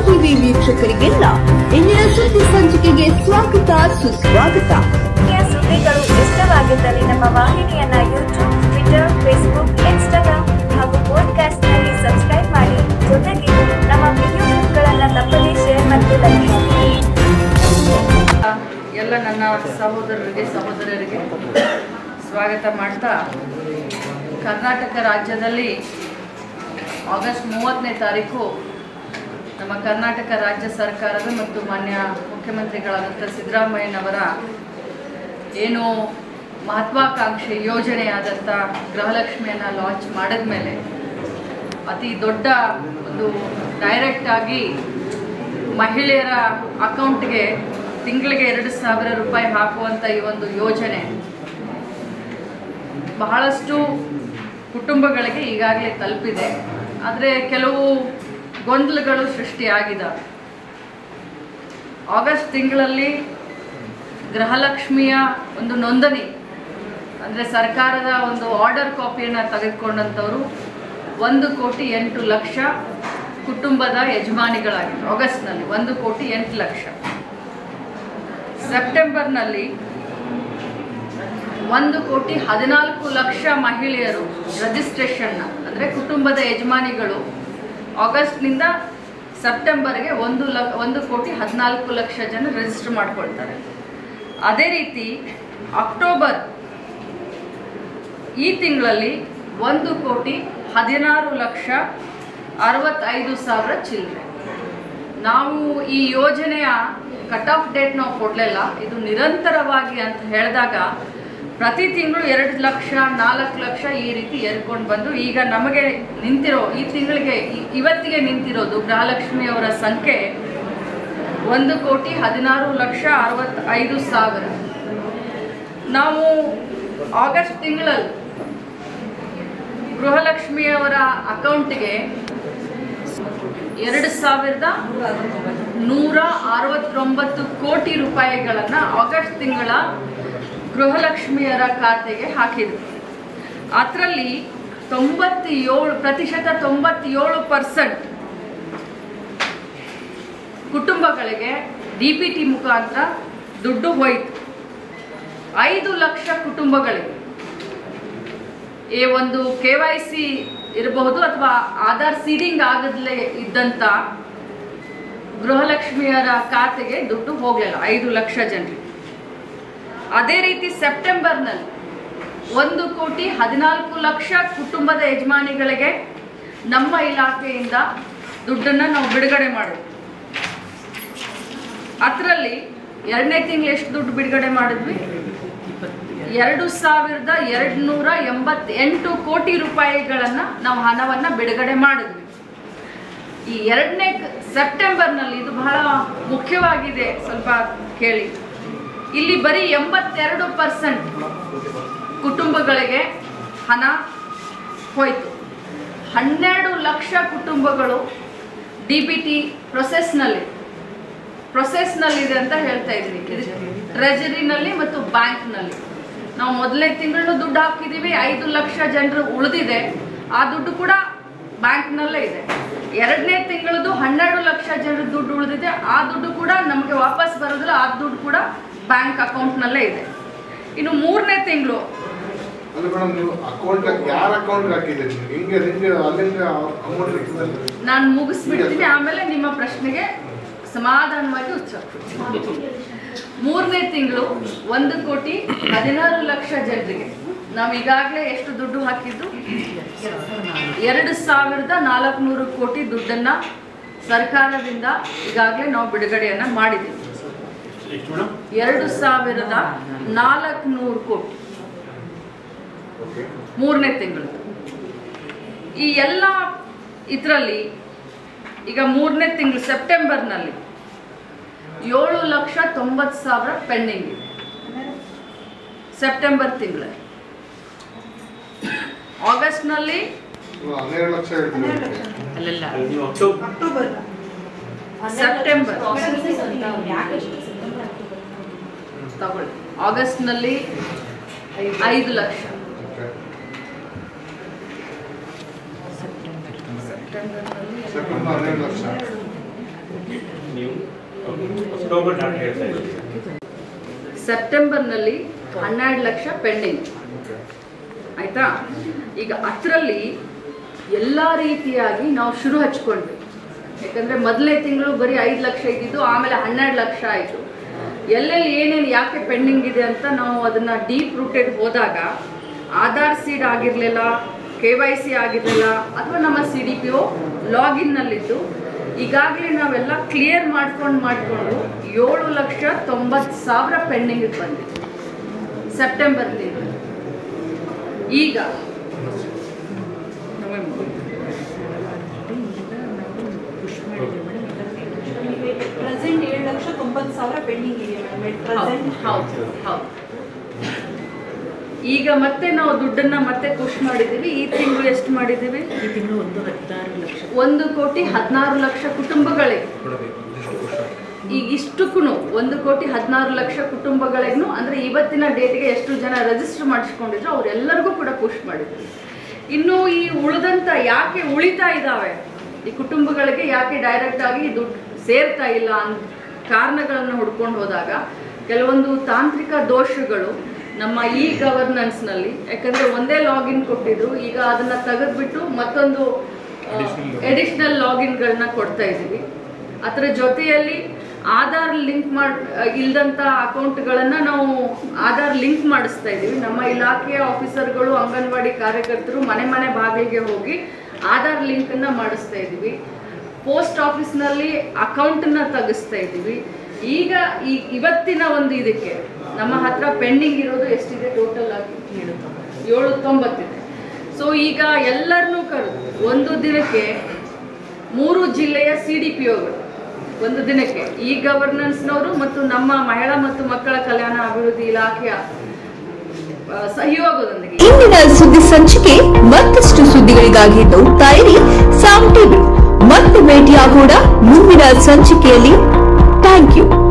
TV ವೀಕ್ಷಕರಿಗೆಲ್ಲ ಇಂದಿನ ಸುದ್ದಿ ಸಂಚಿಕೆಗೆ ಸ್ವಾಗತ ಸುಸ್ವಾಗತ. ಸುದ್ದಿಗಳು ಇಷ್ಟವಾಗಿದ್ದಲ್ಲಿ ನಮ್ಮ ವಾಹಿನಿಯನ್ನ ಯೂಟ್ಯೂಬ್, ಟ್ವಿಟರ್, ಫೇಸ್ಬುಕ್, ಇನ್ಸ್ಟಾಗ್ರಾಮ್ ಹಾಗೂ ಪಾಡ್ಕಾಸ್ಟ್ನಲ್ಲಿ ಸಬ್ಸ್ಕ್ರೈಬ್ ಮಾಡಿ. ಜೊತೆಗೆ ನಮ್ಮ ವಿಡಿಯೋಗಳನ್ನು ತಪ್ಪದೇ ಶೇರ್ ಮತ್ತು ಲೈಕ್ ಮಾಡಿ. ಎಲ್ಲ ನನ್ನ ಸಹೋದರರಿಗೆ ಸ್ವಾಗತ ಮಾಡ್ತಾ, ಕರ್ನಾಟಕ ರಾಜ್ಯದಲ್ಲಿ ಆಗಸ್ಟ್ 30ನೇ ತಾರೀಕು ನಮ್ಮ ಕರ್ನಾಟಕ ರಾಜ್ಯ ಸರ್ಕಾರದ ಮತ್ತು ಮಾನ್ಯ ಮುಖ್ಯಮಂತ್ರಿಗಳಾದಂಥ ಸಿದ್ದರಾಮಯ್ಯನವರ ಏನು ಮಹತ್ವಾಕಾಂಕ್ಷೆ ಯೋಜನೆಯಾದಂಥ ಗೃಹಲಕ್ಷ್ಮಿಯನ್ನು ಲಾಂಚ್ ಮಾಡಿದ ಮೇಲೆ ಅತಿ ದೊಡ್ಡ ಒಂದು ಡೈರೆಕ್ಟಾಗಿ ಮಹಿಳೆಯರ ಅಕೌಂಟ್ಗೆ ತಿಂಗಳಿಗೆ 2,000 ರೂಪಾಯಿ ಹಾಕುವಂಥ ಈ ಒಂದು ಯೋಜನೆ ಬಹಳಷ್ಟು ಕುಟುಂಬಗಳಿಗೆ ಈಗಾಗಲೇ ತಲುಪಿದೆ. ಆದರೆ ಕೆಲವು ಗೊಂದಲಗಳು ಸೃಷ್ಟಿಯಾಗಿದ್ದಾವೆ. ಆಗಸ್ಟ್ ತಿಂಗಳಲ್ಲಿ ಗೃಹಲಕ್ಷ್ಮಿಯ ಒಂದು ನೋಂದಣಿ ಅಂದರೆ ಸರ್ಕಾರದ ಒಂದು ಆರ್ಡರ್ ಕಾಪಿಯನ್ನು ತೆಗೆದುಕೊಂಡಂಥವರು 1,08,00,000 ಕುಟುಂಬದ ಯಜಮಾನಿಗಳಾಗಿದ್ದರು. ಆಗಸ್ಟ್ನಲ್ಲಿ 1,08,00,000. ಸೆಪ್ಟೆಂಬರ್ನಲ್ಲಿ 1,14,00,000 ಮಹಿಳೆಯರು ರಿಜಿಸ್ಟ್ರೇಷನ್ನ ಅಂದರೆ ಕುಟುಂಬದ ಯಜಮಾನಿಗಳು ಆಗಸ್ಟ್ನಿಂದ ಸೆಪ್ಟೆಂಬರ್ಗೆ 1,14,00,000 ಜನ ರಿಜಿಸ್ಟರ್ ಮಾಡ್ಕೊಳ್ತಾರೆ. ಅದೇ ರೀತಿ ಅಕ್ಟೋಬರ್ ಈ ತಿಂಗಳಲ್ಲಿ 1,16,65,000 ಚಿಲ್ಲರೆ. ನಾವು ಈ ಯೋಜನೆಯ ಕಟ್ ಆಫ್ ಡೇಟ್ ನಾವು ಕೊಡಲಿಲ್ಲ, ಇದು ನಿರಂತರವಾಗಿ ಅಂತ ಹೇಳಿದಾಗ ಪ್ರತಿ ತಿಂಗಳು 2 ಲಕ್ಷ 4 ಲಕ್ಷ ಈ ರೀತಿ ಏರ್ಕೊಂಡು ಬಂದು ಈಗ ನಮಗೆ ನಿಂತಿರೋ ಈ ತಿಂಗಳಿಗೆ ಇವತ್ತಿಗೆ ನಿಂತಿರೋದು ಗೃಹಲಕ್ಷ್ಮಿಯವರ ಸಂಖ್ಯೆ 1,16,65,000. ನಾವು ಆಗಸ್ಟ್ ತಿಂಗಳಲ್ಲಿ ಗೃಹಲಕ್ಷ್ಮಿಯವರ ಅಕೌಂಟ್ಗೆ 2,169 ಕೋಟಿ ರೂಪಾಯಿಗಳನ್ನು ಆಗಸ್ಟ್ ತಿಂಗಳ ಗೃಹಲಕ್ಷ್ಮಿಯರ ಖಾತೆಗೆ ಹಾಕಿದರು. ಅದರಲ್ಲಿ 97% ಕುಟುಂಬಗಳಿಗೆ DBT ಮುಖಾಂತರ ದುಡ್ಡು ಹೋಯಿತು. 5 ಲಕ್ಷ ಕುಟುಂಬಗಳಿಗೆ ಈ ಒಂದು KYC ಇರಬಹುದು ಅಥವಾ ಆಧಾರ್ ಸೀಡಿಂಗ್ ಆಗದಲೇ ಇದ್ದಂಥ ಗೃಹಲಕ್ಷ್ಮಿಯರ ಖಾತೆಗೆ ದುಡ್ಡು ಹೋಗಲಿಲ್ಲ 5 ಲಕ್ಷ ಜನರಿಗೆ. ಅದೇ ರೀತಿ ಸೆಪ್ಟೆಂಬರ್ನಲ್ಲಿ 1,14,00,000 ಕುಟುಂಬದ ಯಜಮಾನಿಗಳಿಗೆ ನಮ್ಮ ಇಲಾಖೆಯಿಂದ ದುಡ್ಡನ್ನು ನಾವು ಬಿಡುಗಡೆ ಮಾಡಿದ್ವಿ. ಅದರಲ್ಲಿ 2ನೇ ತಿಂಗಳು ಎಷ್ಟು ದುಡ್ಡು ಬಿಡುಗಡೆ ಮಾಡಿದ್ವಿ? 2,288 ಕೋಟಿ ರೂಪಾಯಿಗಳನ್ನು ನಾವು ಹಣವನ್ನು ಬಿಡುಗಡೆ ಮಾಡಿದ್ವಿ. ಈ 2ನೇ ಸೆಪ್ಟೆಂಬರ್ನಲ್ಲಿ ಇದು ಬಹಳ ಮುಖ್ಯವಾಗಿದೆ, ಸ್ವಲ್ಪ ಕೇಳಿ. ಇಲ್ಲಿ ಬರೀ 82% ಕುಟುಂಬಗಳಿಗೆ ಹಣ ಹೋಯಿತು. 12 ಲಕ್ಷ ಕುಟುಂಬಗಳು DBT ಪ್ರೊಸೆಸ್ನಲ್ಲಿದೆ ಅಂತ ಹೇಳ್ತಾ ಇದ್ವಿ. ಟ್ರೆಜರಿನಲ್ಲಿ ಮತ್ತು ಬ್ಯಾಂಕ್ನಲ್ಲಿ ನಾವು ಮೊದಲನೇ ತಿಂಗಳು ದುಡ್ಡು ಹಾಕಿದ್ದೀವಿ. 5 ಲಕ್ಷ ಜನರು ಉಳಿದಿದೆ, ಆ ದುಡ್ಡು ಕೂಡ ಬ್ಯಾಂಕ್ನಲ್ಲೇ ಇದೆ. 2ನೇ ತಿಂಗಳದ್ದು 12 ಲಕ್ಷ ಜನರು ದುಡ್ಡು ಉಳಿದಿದೆ, ಆ ದುಡ್ಡು ಕೂಡ ನಮಗೆ ವಾಪಸ್ ಬರೋದಿಲ್ಲ, ಆ ದುಡ್ಡು ಕೂಡ ಬ್ಯಾಂಕ್ ಅಕೌಂಟ್ನಲ್ಲೇ ಇದೆ. ಇನ್ನು 3ನೇ ತಿಂಗಳು ನಾನು ಮುಗಿಸ್ಬಿಡ್ತೀನಿ, ಆಮೇಲೆ ನಿಮ್ಮ ಪ್ರಶ್ನೆಗೆ ಸಮಾಧಾನವಾಗಿ ಉತ್ತರ ಕೊಡ್ತೀನಿ. 3ನೇ ತಿಂಗಳು 1,16,00,000 ಜನರಿಗೆ ನಾವು ಈಗಾಗಲೇ ಎಷ್ಟು ದುಡ್ಡು ಹಾಕಿದ್ದು? 2,400 ಕೋಟಿ ದುಡ್ಡನ್ನು ಸರ್ಕಾರದಿಂದ ಈಗಾಗಲೇ ನಾವು ಬಿಡುಗಡೆಯನ್ನು ಮಾಡಿದ್ದೀವಿ. 2,400 ಕೋಟಿ 3ನೇ ತಿಂಗಳು. ಈ ಎಲ್ಲ ಇದರಲ್ಲಿ ಈಗ 3ನೇ ತಿಂಗಳು ಸೆಪ್ಟೆಂಬರ್ನಲ್ಲಿ 7,90,000 ಪೆಂಡಿಂಗ್ ಇದೆ. ಸೆಪ್ಟೆಂಬರ್ ತಿಂಗಳಲ್ಲಿ. ಆಗಸ್ಟ್ನಲ್ಲಿ 12 ಲಕ್ಷ ಸೆಪ್ಟೆಂಬರ್ ತಗೊಳ್ಳಿ. ಆಗಸ್ಟ್ನಲ್ಲಿ 5 ಲಕ್ಷ, ಸೆಪ್ಟೆಂಬರ್ನಲ್ಲಿ ಸೆಪ್ಟೆಂಬರ್ನಲ್ಲಿ 12 ಲಕ್ಷ ಪೆಂಡಿಂಗ್ ಆಯ್ತಾ. ಈಗ ಅದರಲ್ಲಿ ಎಲ್ಲ ರೀತಿಯಾಗಿ ನಾವು ಶುರು ಹಚ್ಕೊಂಡ್ವಿ. ಯಾಕಂದರೆ ಮೊದಲನೇ ತಿಂಗಳು ಬರೀ 5 ಲಕ್ಷ ಇದ್ದಿದ್ದು, ಆಮೇಲೆ 12 ಲಕ್ಷ ಆಯಿತು. ಎಲ್ಲೆಲ್ಲಿ ಏನೇನು ಯಾಕೆ ಪೆಂಡಿಂಗ್ ಇದೆ ಅಂತ ನಾವು ಅದನ್ನು ಡೀಪ್ ರೂಟೆಡ್ ಹೋದಾಗ ಆಧಾರ್ ಸೀಡ್ ಆಗಿರಲಿಲ್ಲ, KYC ಆಗಿರಲಿಲ್ಲ, ಅಥವಾ ನಮ್ಮ CDPO ಲಾಗಿನ್ನಲ್ಲಿದ್ದು ಈಗಾಗಲೇ ನಾವೆಲ್ಲ ಕ್ಲಿಯರ್ ಮಾಡ್ಕೊಂಡು 7,90,000 ಪೆಂಡಿಂಗ್ ಬಂದಿದೆ ಸೆಪ್ಟೆಂಬರ್ಲಿ. ಈಗ ಪ್ರೆಸೆಂಟ್ 7,90,000 ಪೆಂಡಿಂಗ್ ಇದೆ ಮೇಡಮ್. ಹೌದು. ಈಗ ಮತ್ತೆ ನಾವು ದುಡ್ಡನ್ನ ಮತ್ತೆ ಪುಷ್ ಮಾಡಿದ್ದೀವಿ. ಈ ತಿಂಗಳು ಎಷ್ಟು ಮಾಡಿದ್ದೀವಿ? ಈ ತಿಂಗಳು 1,16,00,000 ಕುಟುಂಬಗಳಿಗೆ. ಈಗ ಇಷ್ಟಕ್ಕೂ 1,16,00,000 ಕುಟುಂಬಗಳಿಗೂ ಅಂದರೆ ಇವತ್ತಿನ ಡೇಟ್ಗೆ ಎಷ್ಟು ಜನ ರಿಜಿಸ್ಟರ್ ಮಾಡಿಸ್ಕೊಂಡಿದ್ರು ಅವರೆಲ್ಲರಿಗೂ ಕೂಡ ಪುಷ್ ಮಾಡಿದ್ವಿ. ಇನ್ನು ಈ ಉಳಿದಂಥ ಯಾಕೆ ಉಳಿತಾ ಇದ್ದಾವೆ ಈ ಕುಟುಂಬಗಳಿಗೆ, ಯಾಕೆ ಡೈರೆಕ್ಟ್ ಆಗಿ ದುಡ್ಡು ಸೇರ್ತಾ ಇಲ್ಲ ಅಂತ ಕಾರಣಗಳನ್ನು ಹುಡ್ಕೊಂಡು ಹೋದಾಗ ಕೆಲವೊಂದು ತಾಂತ್ರಿಕ ದೋಷಗಳು ನಮ್ಮ ಈ ಗವರ್ನೆನ್ಸ್ನಲ್ಲಿ, ಯಾಕಂದರೆ ಒಂದೇ ಲಾಗಿನ್ ಕೊಟ್ಟಿದ್ರು, ಈಗ ಅದನ್ನು ತೆಗೆದುಬಿಟ್ಟು ಮತ್ತೊಂದು ಎಡಿಷ್ನಲ್ ಲಾಗಿನ್ಗಳನ್ನ ಕೊಡ್ತಾ ಇದ್ದೀವಿ. ಅದರ ಜೊತೆಯಲ್ಲಿ ಆಧಾರ್ ಲಿಂಕ್ ಇಲ್ದಂಥ ಅಕೌಂಟ್ಗಳನ್ನು ನಾವು ಆಧಾರ್ ಲಿಂಕ್ ಮಾಡಿಸ್ತಾ ಇದ್ದೀವಿ. ನಮ್ಮ ಇಲಾಖೆಯ ಆಫೀಸರ್ಗಳು, ಅಂಗನವಾಡಿ ಕಾರ್ಯಕರ್ತರು ಮನೆ ಬಾಗಿಲಿಗೆ ಹೋಗಿ ಆಧಾರ್ ಲಿಂಕನ್ನು ಮಾಡಿಸ್ತಾ ಇದ್ದೀವಿ. ಪೋಸ್ಟ್ ಆಫೀಸ್ನಲ್ಲಿ ಅಕೌಂಟನ್ನು ತೆಗಿಸ್ತಾ ಇದ್ದೀವಿ. ಈಗ ಇವತ್ತಿನ ಒಂದು ಇದಕ್ಕೆ ನಮ್ಮ ಹತ್ರ ಪೆಂಡಿಂಗ್ ಇರೋದು ಎಷ್ಟಿದೆ? ಟೋಟಲ್ ಆಗಿ 790 ಇದೆ. ಸೊ ಈಗ ಎಲ್ಲರನ್ನೂ ಕರೆದು ಒಂದು ದಿನಕ್ಕೆ 3 ಜಿಲ್ಲೆಯ CDPOಗಳು ಒಂದು ದಿನಕ್ಕೆ ಈ ಗವರ್ನೆನ್ಸ್ನವರು ಮತ್ತು ನಮ್ಮ ಮಹಿಳಾ ಮತ್ತು ಮಕ್ಕಳ ಕಲ್ಯಾಣ ಅಭಿವೃದ್ಧಿ ಇಲಾಖೆಯ ಸಹಯೋಗದೊಂದಿಗೆ ಇಂದಿನ ಸುದ್ದಿ ಸಂಚಿಕೆ ಮತ್ತಷ್ಟು ಸುದ್ದಿಗಳಿಗಾಗಿ ನೋಡ್ತಾ ಇರಿ ಸಾಮ್ ಟಿವಿ. ಮತ್ತೆ ಭೇಟಿಯಾಗೋಣ ಮುಂದಿನ ಸಂಚಿಕೆಯಲ್ಲಿ. Thank you.